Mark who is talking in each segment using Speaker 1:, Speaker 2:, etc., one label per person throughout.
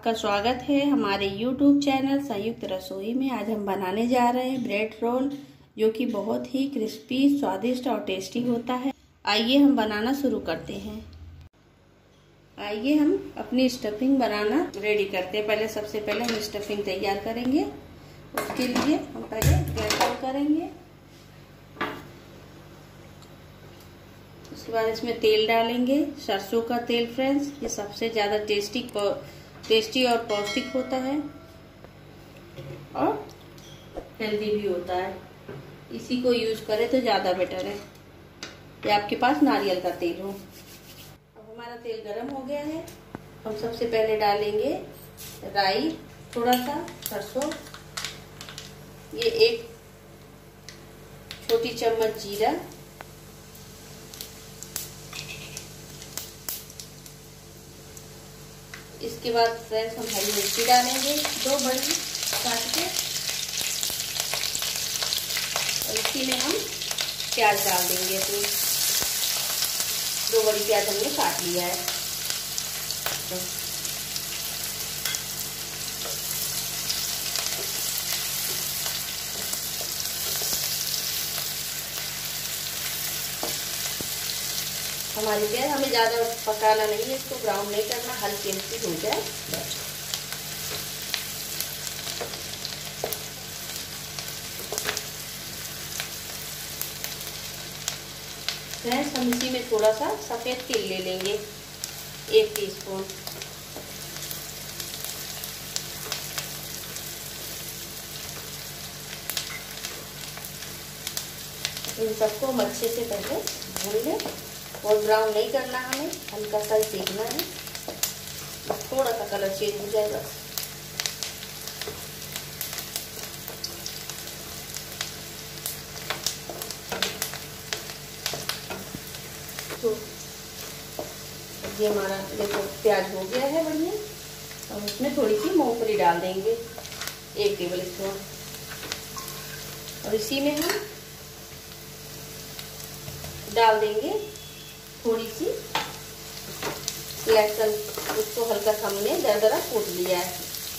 Speaker 1: आपका स्वागत है हमारे YouTube चैनल संयुक्त रसोई में। आज हम बनाने जा रहे हैं ब्रेड रोल, जो कि बहुत ही क्रिस्पी, स्वादिष्ट और टेस्टी होता है। आइए हम बनाना शुरू करते हैं। आइए हम अपनी स्टफिंग बनाना रेडी करते हैं। सबसे पहले हम स्टफिंग तैयार करेंगे। उसके लिए हम पहले गैस ऑन करेंगे। उसके बाद इसमें तेल डालेंगे, सरसों का तेल फ्रेंड्स। ये सबसे ज़्यादा टेस्टी और पौष्टिक होता है और हेल्दी भी होता है। इसी को यूज करें तो ज़्यादा बेटर है, या आपके पास नारियल का तेल हो। अब हमारा तेल गरम हो गया है। हम सबसे पहले डालेंगे राई, थोड़ा सा सरसों, ये 1 छोटी चम्मच जीरा, इसके बाद फ्रेंड्स हम हरी मिर्ची डालेंगे 2 बड़ी काट के, और इसी में हम प्याज डाल देंगे। तो 2 बड़ी प्याज हमने काट लिया है। हमारी प्याज हमें ज़्यादा पकाना नहीं है, इसको ब्राउन नहीं करना, हल्की हल्की हो जाए बस। फ्रेंड्स हम इसी में थोड़ा सा सफ़ेद तिल ले लेंगे, 1 टीस्पून। इन सबको हम अच्छे से पहले भून लें। और ब्राउन नहीं करना, हमें हल्का सा ही सेकना है, थोड़ा सा कलर चेंज हो जाएगा। तो ये हमारा देखो प्याज हो गया है बढ़िया। अब उसमें थोड़ी सी मूंगफली डाल देंगे, 1 टेबल स्पून। और इसी में हम डाल देंगे थोड़ी सी लहसुन, उसको हल्का सा हमने दरदरा कूट लिया है।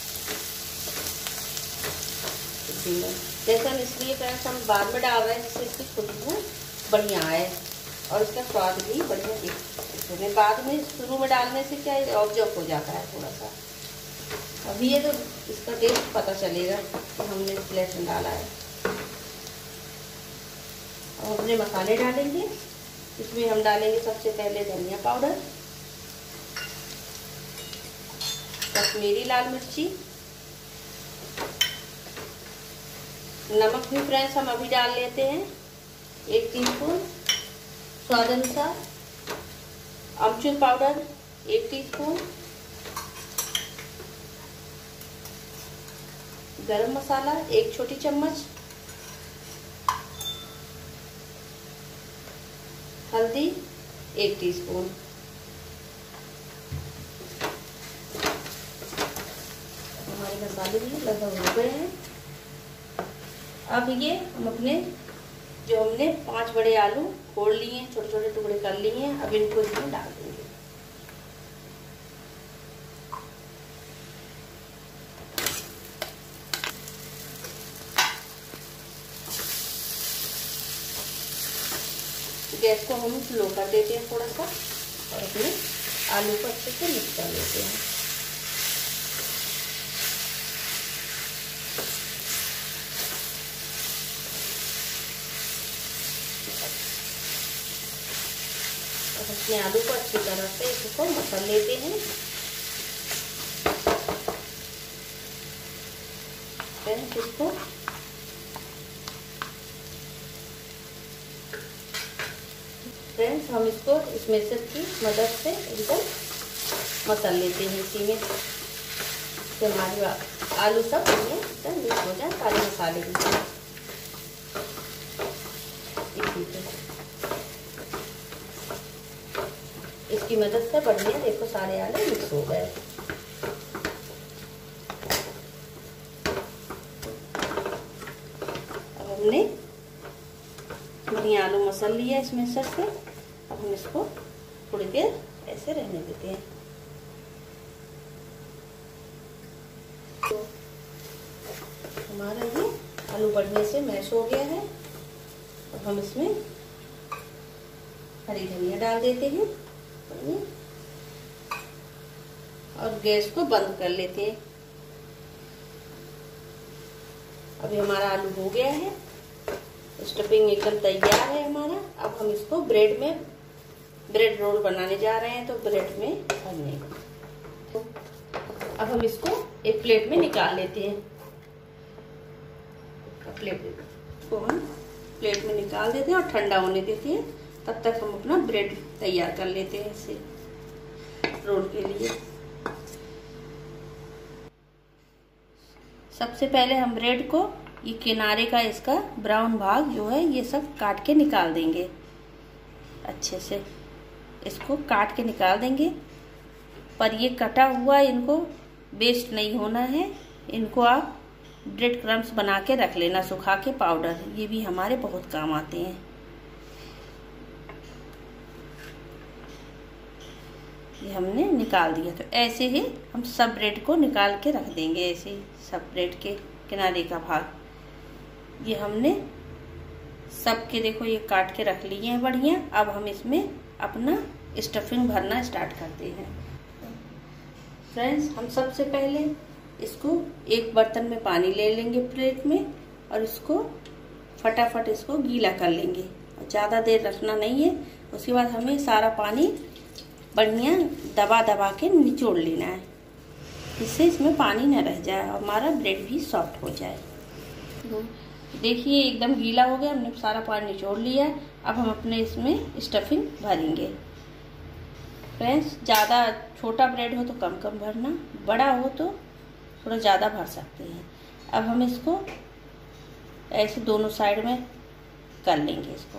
Speaker 1: लहसुन इसलिए हम बाद में डाल रहे हैं जिससे इसकी खुशबू बढ़िया आए और इसका स्वाद भी बढ़िया दिखे। बाद में शुरू में डालने से क्या ऑब्जर्व हो जाता है थोड़ा सा, अभी ये तो इसका टेस्ट पता चलेगा कि हमने लहसुन डाला है। और अपने मसाले डालेंगे। इसमें हम डालेंगे सबसे पहले धनिया पाउडर, कश्मीरी लाल मिर्ची, नमक भी फ्रेंड्स हम अभी डाल लेते हैं 1 टीस्पून, स्वाद अनुसार, अमचूर पाउडर 1 टीस्पून, गरम मसाला 1 छोटी चम्मच, हल्दी 1 टीस्पून। हमारे मसाले भी लगभग हो गए हैं। अब ये हम अपने जो हमने 5 बड़े आलू फोड़ लिए हैं, छोटे छोटे टुकड़े कर लिए हैं, अब इनको इसमें डाल देंगे। गैस को हम स्लो कर देते हैं थोड़ा सा, और अपने आलू को अच्छे से मिक्स कर लेते हैं। और अपने आलू को अच्छी तरह से इसको मसल लेते हैं। इसको फ्रेंड्स हम इसको इस मिक्सर की मदद से एकदम मसल लेते हैं इसी में, तो हमारे आलू सब इसमें एकदम मिक्स हो जाए, सारे मसाले भी इसी पे। इसकी मदद से बढ़िया देखो सारे आलू मिक्स हो गए। अब हमने बढ़िया आलू मसल लिया इस मिक्सर से। अब हम इसको थोड़ी देर ऐसे रहने देते हैं। हमारा ये आलू बढ़िया से मैश हो गया है। अब हम इसमें हरी धनिया डाल देते हैं और गैस को बंद कर लेते हैं। अभी हमारा आलू हो गया है, स्टफिंग एकदम तैयार है हमारा। अब हम इसको ब्रेड रोल बनाने जा रहे हैं, तो ब्रेड में भरने। तो अब हम इसको एक प्लेट में निकाल लेते हैं। इसको हम प्लेट में निकाल देते हैं और ठंडा होने देते हैं। तब तक हम अपना ब्रेड तैयार कर लेते हैं इसे रोल के लिए। सबसे पहले हम ब्रेड को ये किनारे का इसका ब्राउन भाग जो है ये सब काट के निकाल देंगे। अच्छे से इसको काट के निकाल देंगे, पर ये कटा हुआ इनको वेस्ट नहीं होना है। इनको आप ब्रेड क्रम्स बना के रख लेना, सुखा के पाउडर, ये भी हमारे बहुत काम आते हैं। ये हमने निकाल दिया। तो ऐसे ही हम सब ब्रेड को निकाल के रख देंगे। ऐसे ही सब ब्रेड के किनारे का भाग ये हमने सबके देखो ये काट के रख लिए हैं बढ़िया। अब हम इसमें अपना स्टफिंग भरना स्टार्ट करते हैं। फ्रेंड्स, हम सबसे पहले इसको एक बर्तन में पानी ले लेंगे प्लेट में, और इसको फटाफट इसको गीला कर लेंगे। और ज़्यादा देर रखना नहीं है। उसके बाद हमें सारा पानी बढ़िया दबा दबा के निचोड़ लेना है, जिससे इसमें पानी न रह जाए और हमारा ब्रेड भी सॉफ्ट हो जाए। देखिए एकदम गीला हो गया, हमने सारा पानी निचोड़ लिया। अब हम अपने इसमें स्टफिंग भरेंगे। फ्रेंड्स, ज़्यादा छोटा ब्रेड हो तो कम कम भरना, बड़ा हो तो थोड़ा ज़्यादा भर सकते हैं। अब हम इसको ऐसे दोनों साइड में कर लेंगे। इसको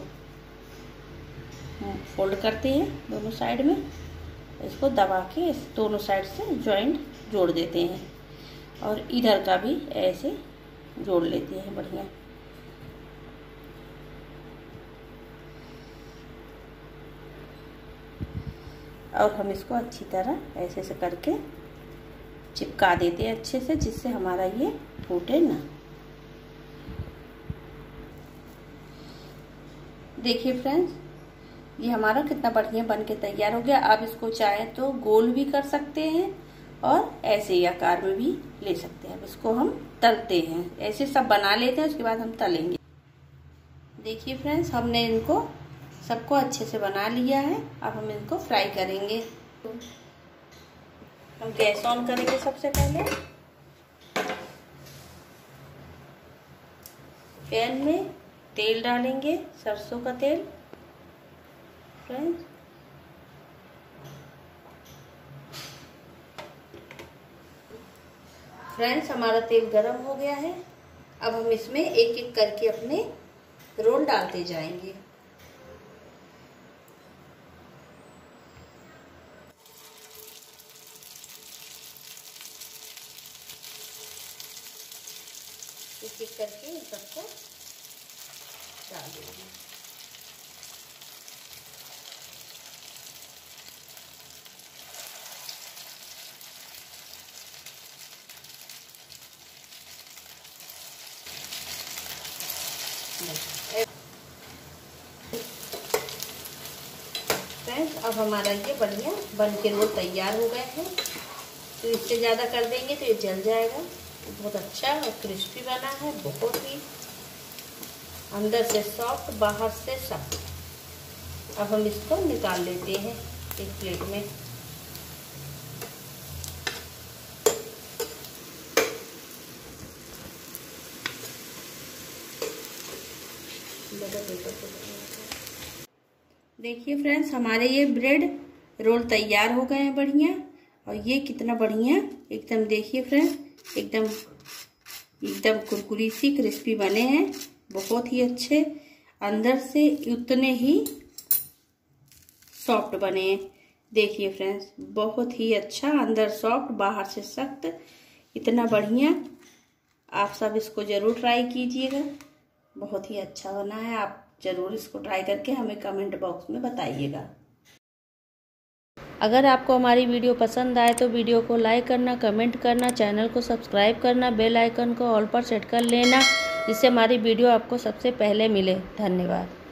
Speaker 1: फोल्ड करते हैं दोनों साइड में, इसको दबा के इस दोनों साइड से जॉइंट जोड़ देते हैं, और इधर का भी ऐसे जोड़ लेते हैं बढ़िया। और हम इसको अच्छी तरह ऐसे से करके चिपका देते हैं अच्छे से, जिससे हमारा ये टूटे ना। देखिए फ्रेंड्स, ये हमारा कितना बढ़िया बन के तैयार हो गया। आप इसको चाहे तो गोल भी कर सकते हैं और ऐसे ही आकार में भी ले सकते हैं। अब इसको हम तलते हैं, ऐसे सब बना लेते हैं, उसके बाद हम तलेंगे। देखिए फ्रेंड्स, हमने इनको सबको अच्छे से बना लिया है। अब हम इनको फ्राई करेंगे। तो हम गैस ऑन करेंगे। सबसे पहले पैन में तेल डालेंगे, सरसों का तेल। फ्रेंड्स, हमारा तेल गरम हो गया है। अब हम इसमें एक एक करके अपने रोल डालते जाएंगे। एक एक करके इन सबको डाल देंगे। फ्रेंड्स, अब हमारा ये बढ़िया बन के रोल तैयार हो गए हैं। तो इससे ज़्यादा कर देंगे तो ये जल जाएगा। बहुत अच्छा और क्रिस्पी बना है, बहुत ही अंदर से सॉफ्ट, बाहर से सख्त। अब हम इसको निकाल लेते हैं एक प्लेट में। देखिए फ्रेंड्स, हमारे ये ब्रेड रोल तैयार हो गए हैं बढ़िया। और ये कितना बढ़िया एकदम, देखिए फ्रेंड्स, एकदम कुरकुरी सी क्रिस्पी बने हैं, बहुत ही अच्छे। अंदर से उतने ही सॉफ्ट बने हैं। देखिए फ्रेंड्स, बहुत ही अच्छा, अंदर सॉफ्ट बाहर से सख्त, इतना बढ़िया। आप सब इसको जरूर ट्राई कीजिएगा, बहुत ही अच्छा बना है। आप जरूर इसको ट्राई करके हमें कमेंट बॉक्स में बताइएगा। अगर आपको हमारी वीडियो पसंद आए तो वीडियो को लाइक करना, कमेंट करना, चैनल को सब्सक्राइब करना, बेल आइकन को ऑल पर सेट कर लेना, जिससे हमारी वीडियो आपको सबसे पहले मिले। धन्यवाद।